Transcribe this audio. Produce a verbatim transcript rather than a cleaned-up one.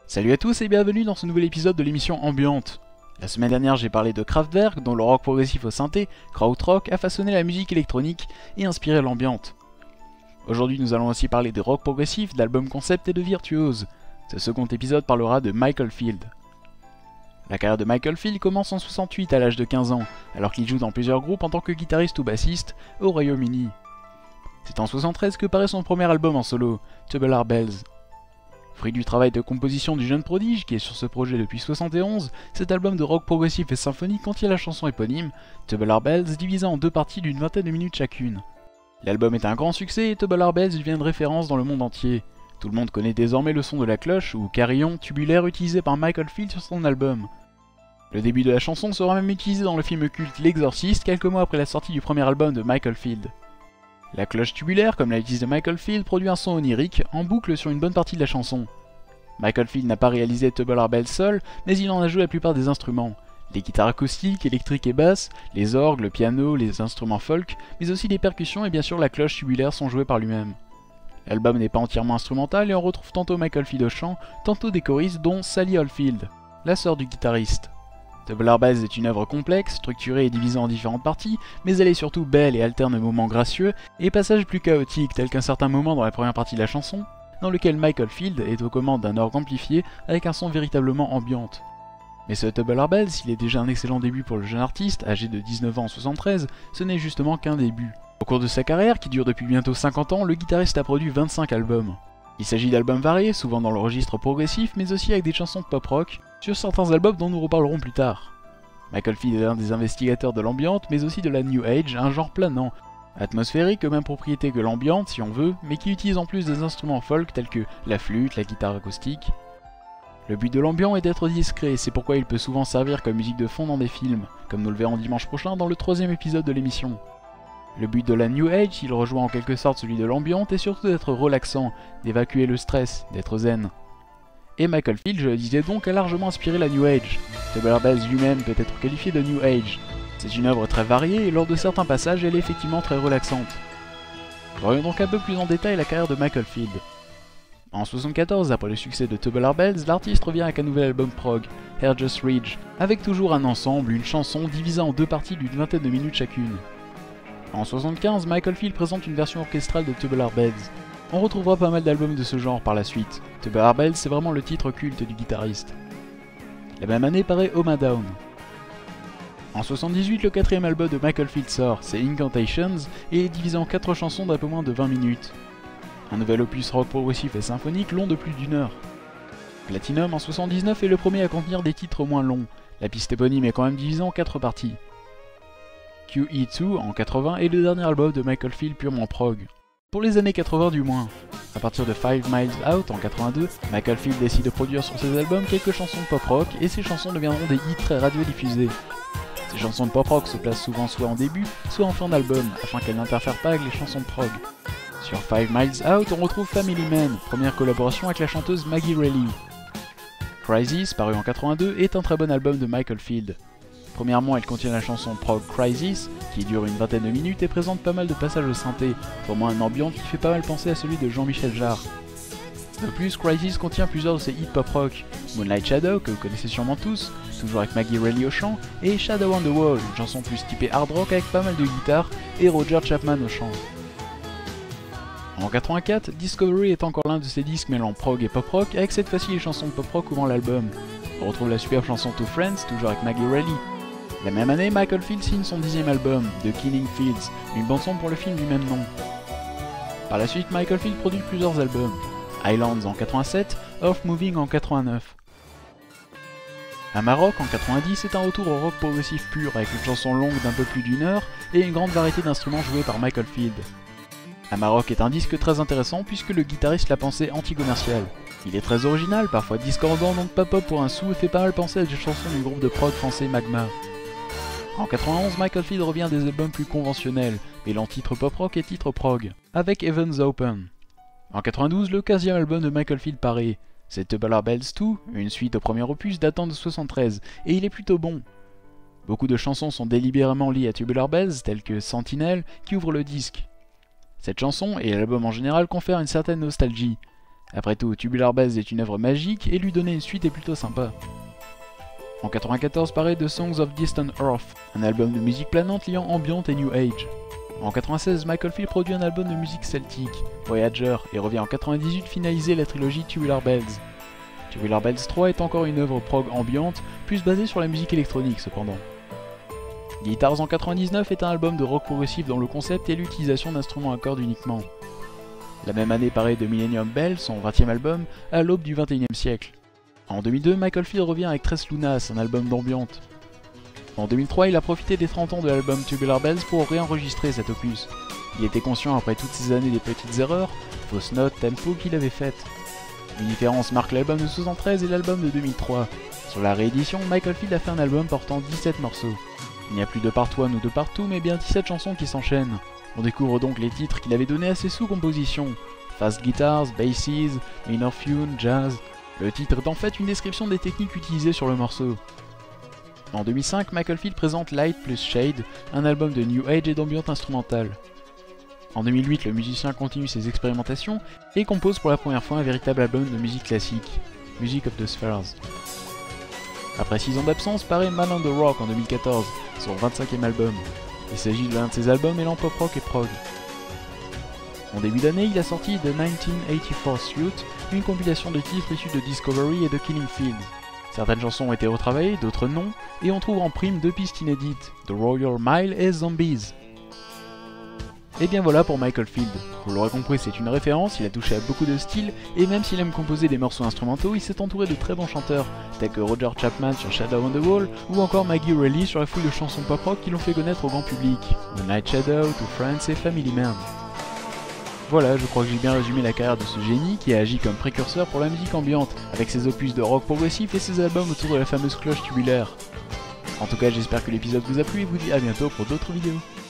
Salut à tous et bienvenue dans ce nouvel épisode de l'émission Ambiante. La semaine dernière j'ai parlé de Kraftwerk, dont le rock progressif au synthé, krautrock, a façonné la musique électronique et inspiré l'ambiante. Aujourd'hui nous allons aussi parler de rock progressif, d'albums concept et de virtuoses. Ce second épisode parlera de Michael Field. La carrière de Michael Field commence en soixante-huit à l'âge de quinze ans, alors qu'il joue dans plusieurs groupes en tant que guitariste ou bassiste au Royaume-Uni. C'est en soixante-treize que paraît son premier album en solo, Tubular Bells. Fruit du travail de composition du jeune prodige qui est sur ce projet depuis soixante et onze, cet album de rock progressif et symphonique contient la chanson éponyme, Tubular Bells, divisée en deux parties d'une vingtaine de minutes chacune. L'album est un grand succès et Tubular Bells devient une référence dans le monde entier. Tout le monde connaît désormais le son de la cloche ou carillon tubulaire utilisé par Michael Field sur son album. Le début de la chanson sera même utilisé dans le film culte L'Exorciste quelques mois après la sortie du premier album de Michael Field. La cloche tubulaire, comme l'a utilisé Michael Field, produit un son onirique, en boucle sur une bonne partie de la chanson. Michael Field n'a pas réalisé Tubular Bells seul, mais il en a joué la plupart des instruments. Les guitares acoustiques, électriques et basses, les orgues, le piano, les instruments folk, mais aussi les percussions et bien sûr la cloche tubulaire sont joués par lui-même. L'album n'est pas entièrement instrumental et on retrouve tantôt Michael Field au chant, tantôt des choristes dont Sally Oldfield, la sœur du guitariste. Tubular Bells est une œuvre complexe, structurée et divisée en différentes parties, mais elle est surtout belle et alterne moments gracieux et passages plus chaotiques tels qu'un certain moment dans la première partie de la chanson, dans lequel Michael Field est aux commandes d'un orgue amplifié avec un son véritablement ambiante. Mais ce Tubular Bells, s'il est déjà un excellent début pour le jeune artiste, âgé de dix-neuf ans en soixante-treize, ce n'est justement qu'un début. Au cours de sa carrière, qui dure depuis bientôt cinquante ans, le guitariste a produit vingt-cinq albums. Il s'agit d'albums variés, souvent dans le registre progressif, mais aussi avec des chansons de pop-rock, sur certains albums dont nous reparlerons plus tard. Michael Field est l'un des investigateurs de l'ambiante, mais aussi de la New Age, un genre planant, atmosphérique aux mêmes propriétés que l'ambiante si on veut, mais qui utilise en plus des instruments folk tels que la flûte, la guitare acoustique. Le but de l'ambiant est d'être discret, c'est pourquoi il peut souvent servir comme musique de fond dans des films, comme nous le verrons dimanche prochain dans le troisième épisode de l'émission. Le but de la New Age, il rejoint en quelque sorte celui de l'ambiante, est surtout d'être relaxant, d'évacuer le stress, d'être zen. Et Michael Field, je le disais donc, a largement inspiré la New Age. Tubular Bells lui-même peut être qualifié de New Age. C'est une œuvre très variée et lors de certains passages, elle est effectivement très relaxante. Voyons donc un peu plus en détail la carrière de Michael Field. En soixante-quatorze, après le succès de Tubular Bells, l'artiste revient avec un nouvel album prog, Hair Just Ridge, avec toujours un ensemble, une chanson divisée en deux parties d'une vingtaine de minutes chacune. En soixante-quinze, Michael Field présente une version orchestrale de Tubular Bells. On retrouvera pas mal d'albums de ce genre par la suite. Tubular Bells, c'est vraiment le titre culte du guitariste. La même année paraît Home Down. En soixante-dix-huit, le quatrième album de Michael Field sort, c'est Incantations, et est divisé en quatre chansons d'un peu moins de vingt minutes. Un nouvel opus rock progressif et symphonique long de plus d'une heure. Platinum en soixante-dix-neuf est le premier à contenir des titres moins longs. La piste éponyme est quand même divisée en quatre parties. Q E deux en quatre-vingts est le dernier album de Michael Field purement prog. Pour les années quatre-vingts du moins. À partir de Five Miles Out en quatre-vingt-deux, Michael Field décide de produire sur ses albums quelques chansons de pop-rock et ces chansons deviendront des hits très radiodiffusés. Ces chansons de pop-rock se placent souvent soit en début, soit en fin d'album, afin qu'elles n'interfèrent pas avec les chansons de prog. Sur Five Miles Out, on retrouve Family Man, première collaboration avec la chanteuse Maggie Reilly. Crisis, paru en quatre-vingt-deux, est un très bon album de Michael Field. Premièrement, elle contient la chanson prog Crisis, qui dure une vingtaine de minutes et présente pas mal de passages de synthé, formant un ambiance qui fait pas mal penser à celui de Jean-Michel Jarre. De plus, Crisis contient plusieurs de ses hits pop-rock, Moonlight Shadow, que vous connaissez sûrement tous, toujours avec Maggie Reilly au chant, et Shadow on the Wall, une chanson plus typée hard rock avec pas mal de guitares, et Roger Chapman au chant. En quatre-vingt-quatre, Discovery est encore l'un de ses disques mêlant prog et pop-rock, avec cette fois-ci les chansons de pop-rock ouvrant l'album. On retrouve la superbe chanson To Friends, toujours avec Maggie Reilly. La même année, Michael Field signe son dixième album, The Killing Fields, une bande-son pour le film du même nom. Par la suite, Michael Field produit plusieurs albums. Islands en quatre-vingt-sept, Off Moving en quatre-vingt-neuf. Amarok en quatre-vingt-dix est un retour au rock progressif pur, avec une chanson longue d'un peu plus d'une heure et une grande variété d'instruments joués par Michael Field. Amarok est un disque très intéressant puisque le guitariste l'a pensé anti-commercial. Il est très original, parfois discordant, donc pas pop pour un sou et fait pas mal penser à des chansons du groupe de prog français Magma. En quatre-vingt-onze, Michael Field revient à des albums plus conventionnels, mêlant titres pop-rock et titres prog, avec Heaven's Open. En quatre-vingt-douze, le quinzième album de Michael Field paraît, c'est Tubular Bells deux, une suite au premier opus datant de soixante-treize, et il est plutôt bon. Beaucoup de chansons sont délibérément liées à Tubular Bells, telles que Sentinel, qui ouvre le disque. Cette chanson, et l'album en général, confèrent une certaine nostalgie. Après tout, Tubular Bells est une œuvre magique et lui donner une suite est plutôt sympa. En quatre-vingt-quatorze paraît The Songs of Distant Earth, un album de musique planante liant ambient et New Age. En quatre-vingt-seize, Michael Field produit un album de musique celtique, Voyager, et revient en quatre-vingt-dix-huit finaliser la trilogie Tubular Bells. Tubular Bells trois est encore une œuvre prog ambiante, plus basée sur la musique électronique cependant. Guitars en quatre-vingt-dix-neuf est un album de rock progressif dont le concept est l'utilisation d'instruments à cordes uniquement. La même année paraît The Millennium Bell, son vingtième album, à l'aube du vingt et unième siècle. En deux mille deux, Michael Field revient avec Tres Lunas, un album d'ambiante. En deux mille trois, il a profité des trente ans de l'album Tubular Bells pour réenregistrer cet opus. Il était conscient après toutes ces années des petites erreurs, fausses notes, tempo qu'il avait faites. Une différence marque l'album de soixante-treize et l'album de deux mille trois. Sur la réédition, Michael Field a fait un album portant dix-sept morceaux. Il n'y a plus de part one ou de part two, mais bien dix-sept chansons qui s'enchaînent. On découvre donc les titres qu'il avait donnés à ses sous-compositions. Fast guitars, basses, minor tune, jazz. Le titre est en fait une description des techniques utilisées sur le morceau. En deux mille cinq, Michael Field présente Light plus Shade, un album de New Age et d'ambiance instrumentale. En deux mille huit, le musicien continue ses expérimentations et compose pour la première fois un véritable album de musique classique, Music of the Spheres. Après six ans d'absence, paraît Man on the Rock en deux mille quatorze, son vingt-cinquième album. Il s'agit de l'un de ses albums mêlant pop rock et prog. En début d'année, il a sorti The dix-neuf quatre-vingt-quatorze Suite, une compilation de titres issus de Discovery et de Killing Fields. Certaines chansons ont été retravaillées, d'autres non, et on trouve en prime deux pistes inédites, The Royal Mile et Zombies. Et bien voilà pour Michael Field. Vous l'aurez compris, c'est une référence, il a touché à beaucoup de styles, et même s'il aime composer des morceaux instrumentaux, il s'est entouré de très bons chanteurs, tels que Roger Chapman sur Shadow on the Wall, ou encore Maggie Reilly sur la foule de chansons pop rock qui l'ont fait connaître au grand public, The Night Shadow, To Friends et Family Man. Voilà, je crois que j'ai bien résumé la carrière de ce génie qui a agi comme précurseur pour la musique ambiante, avec ses opus de rock progressif et ses albums autour de la fameuse cloche tubulaire. En tout cas, j'espère que l'épisode vous a plu et vous dis à bientôt pour d'autres vidéos.